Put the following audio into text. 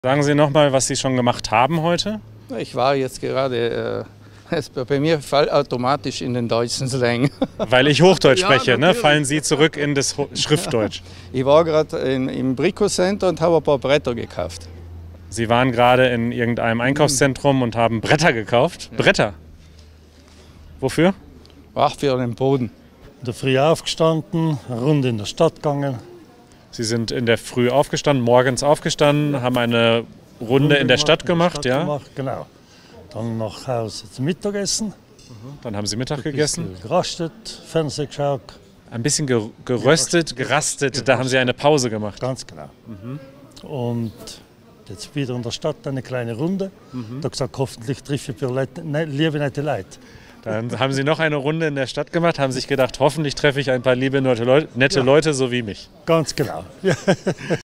Sagen Sie noch mal, was Sie schon gemacht haben heute? Ich war jetzt gerade, bei mir fällt automatisch in den deutschen Slang. Weil ich Hochdeutsch Ja, spreche, ne? natürlich. Fallen Sie zurück in das Schriftdeutsch. Ich war gerade im Brico-Center und habe ein paar Bretter gekauft. Sie waren gerade in irgendeinem Einkaufszentrum und haben Bretter gekauft. Bretter? Wofür? Ach, für den Boden. In der Früh aufgestanden, eine Runde in der Stadt gegangen. Sie sind in der Früh aufgestanden, morgens aufgestanden, haben eine Runde in der Stadt gemacht, ja? Genau. Dann nach Hause zum Mittagessen. Dann haben Sie Mittag Ein gegessen. bisschen gerastet, Fernsehen geschaut. Ein bisschen gerastet, da haben Sie eine Pause gemacht. Ganz genau. Und jetzt wieder in der Stadt eine kleine Runde. Da gesagt, hoffentlich treffe ich liebe nette Leute. Dann haben Sie noch eine Runde in der Stadt gemacht, haben sich gedacht, hoffentlich treffe ich ein paar liebe, nette Leute so wie mich. Ganz genau. Ja.